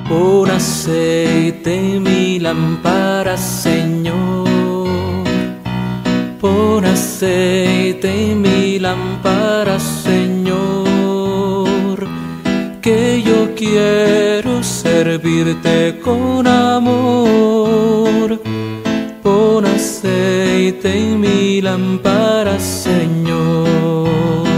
Pon aceite en mi lámpara, Señor. Pon aceite en mi lámpara, Señor, que yo quiero servirte con amor. Pon aceite en mi lámpara, Señor.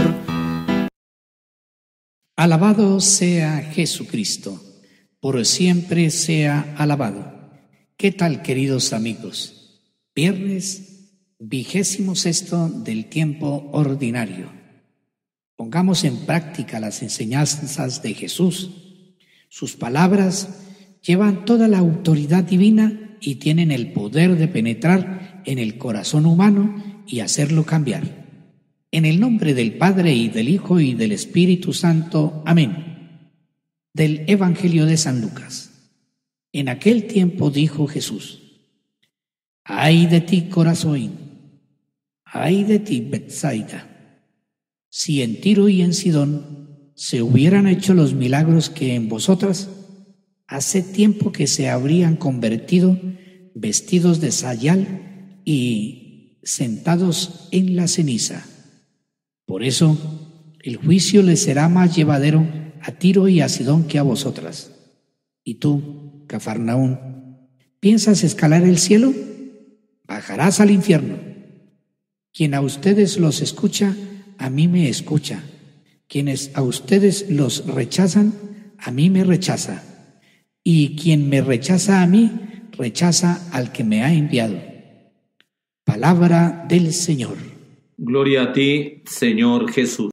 Alabado sea Jesucristo, por siempre sea alabado. ¿Qué tal, queridos amigos? Viernes 26º del tiempo ordinario. Pongamos en práctica las enseñanzas de Jesús. Sus palabras llevan toda la autoridad divina y tienen el poder de penetrar en el corazón humano y hacerlo cambiar. En el nombre del Padre, y del Hijo, y del Espíritu Santo. Amén. Del Evangelio de San Lucas. En aquel tiempo dijo Jesús: ¡Ay de ti, Corazón! ¡Ay de ti, Betsaida! Si en Tiro y en Sidón se hubieran hecho los milagros que en vosotras, hace tiempo que se habrían convertido vestidos de sayal y sentados en la ceniza. Por eso el juicio les será más llevadero a Tiro y a Sidón que a vosotras. Y tú, Cafarnaún, ¿piensas escalar el cielo? Bajarás al infierno. Quien a ustedes los escucha, a mí me escucha. Quienes a ustedes los rechazan, a mí me rechaza. Y quien me rechaza a mí, rechaza al que me ha enviado. Palabra del Señor. Gloria a ti, Señor Jesús.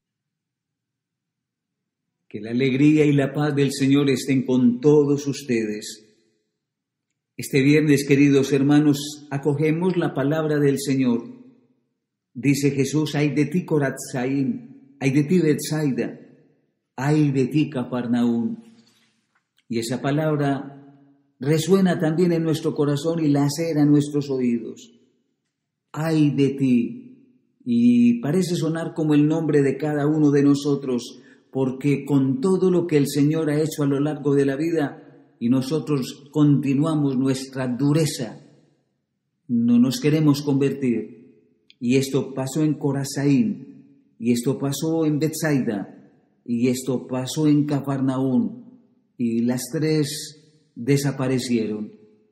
Que la alegría y la paz del Señor estén con todos ustedes. Este viernes, queridos hermanos, acogemos la palabra del Señor. Dice Jesús: ay de ti, Corazón, ay de ti, Betsaida, ay de ti, Cafarnaún. Y esa palabra resuena también en nuestro corazón y lacera nuestros oídos. Ay de ti. Y parece sonar como el nombre de cada uno de nosotros, porque con todo lo que el Señor ha hecho a lo largo de la vida, y nosotros continuamos nuestra dureza, no nos queremos convertir. Y esto pasó en Corazón, y esto pasó en Betsaida, y esto pasó en Cafarnaún, y las tres desaparecieron.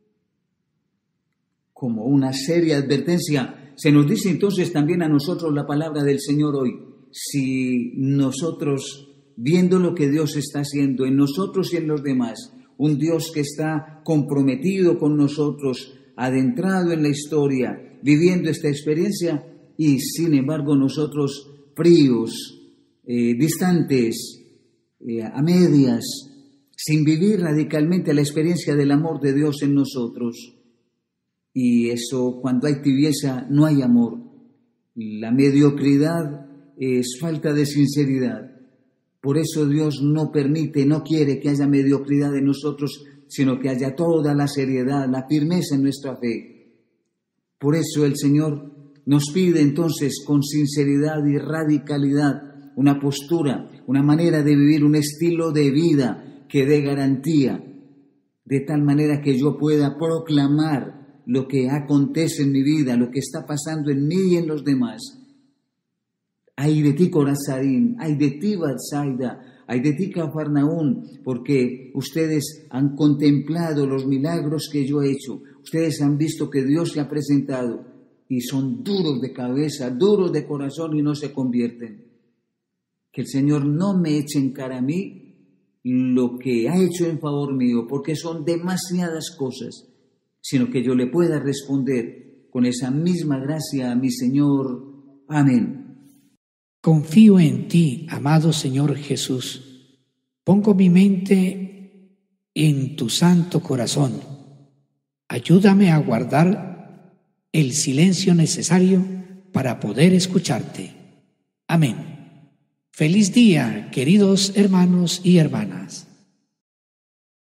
Como una seria advertencia, se nos dice entonces también a nosotros la palabra del Señor hoy. Si nosotros, viendo lo que Dios está haciendo en nosotros y en los demás, un Dios que está comprometido con nosotros, adentrado en la historia, viviendo esta experiencia, y sin embargo nosotros fríos, distantes, a medias, sin vivir radicalmente la experiencia del amor de Dios en nosotros. Y eso, cuando hay tibieza, no hay amor. La mediocridad es falta de sinceridad. Por eso Dios no permite, no quiere que haya mediocridad en nosotros, sino que haya toda la seriedad, la firmeza en nuestra fe. Por eso el Señor nos pide entonces con sinceridad y radicalidad una postura, una manera de vivir, un estilo de vida que dé garantía, de tal manera que yo pueda proclamar lo que acontece en mi vida, lo que está pasando en mí y en los demás. Ay de ti, Corazón, ay de ti, Betsaida, ay de ti, Cafarnaún, porque ustedes han contemplado los milagros que yo he hecho, ustedes han visto que Dios se ha presentado y son duros de cabeza, duros de corazón y no se convierten. Que el Señor no me eche en cara a mí lo que ha hecho en favor mío, porque son demasiadas cosas, sino que yo le pueda responder con esa misma gracia a mi Señor. Amén. Confío en ti, amado Señor Jesús. Pongo mi mente en tu santo corazón. Ayúdame a guardar el silencio necesario para poder escucharte. Amén. Feliz día, queridos hermanos y hermanas.